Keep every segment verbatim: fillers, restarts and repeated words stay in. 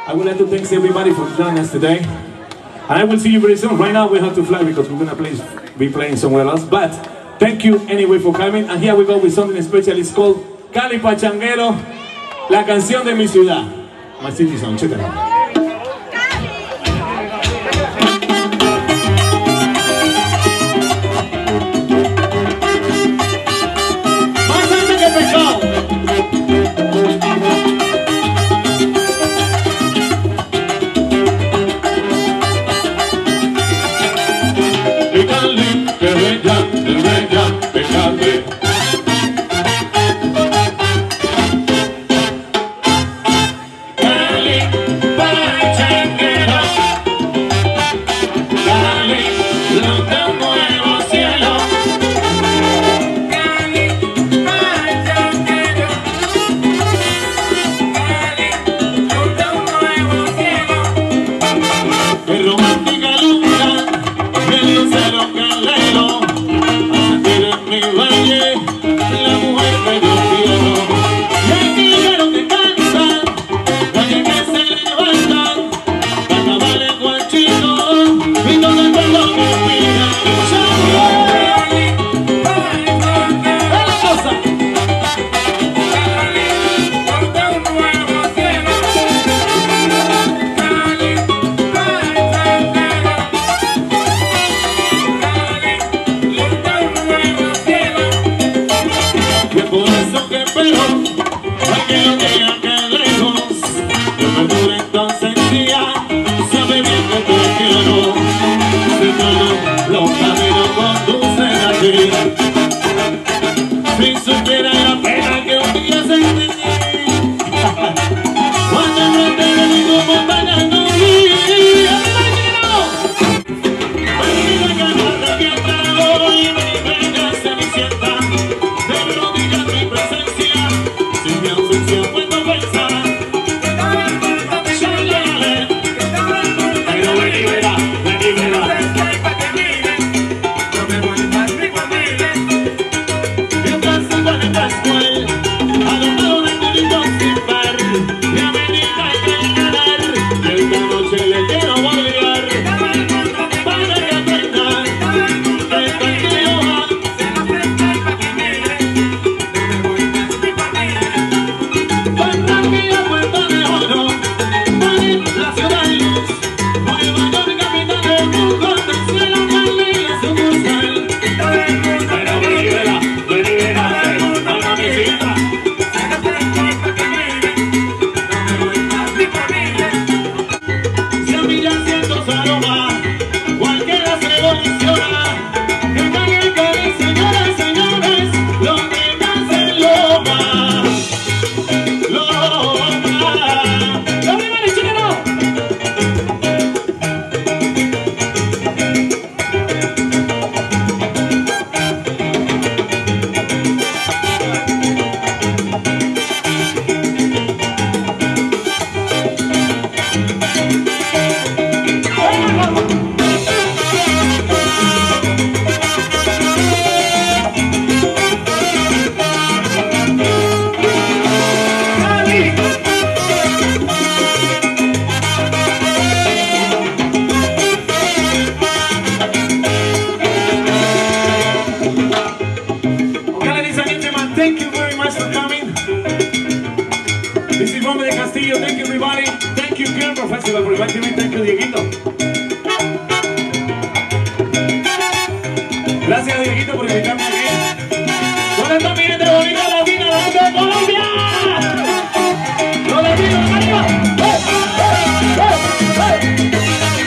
I would like to thank everybody for joining us today. And I will see you very soon. Right now we have to fly because we're gonna play, be playing somewhere else. But thank you anyway for coming. And here we go with something special. It's called Cali Pachanguero, la canción de mi ciudad. My city song. Check it out. Gracias, Dieguito, por invitarme aquí. ¿Dónde está mi gente bonita latina, la gente de Colombia? ¡Los latinos, arriba! ¡Eh, eh, eh, eh!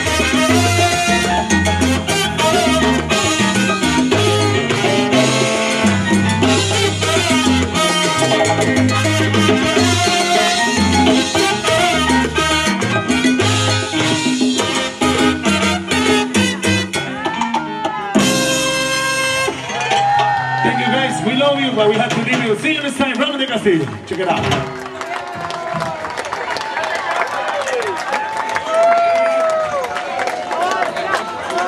We love you, but we have to leave you. See you next time. Ramón de Castillo. Check it out.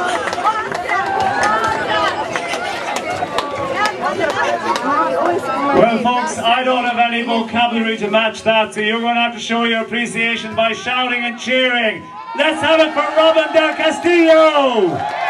Always Well, folks, I don't have any vocabulary to match that, so you're going to have to show your appreciation by shouting and cheering. Let's have it for Robin Del Castillo!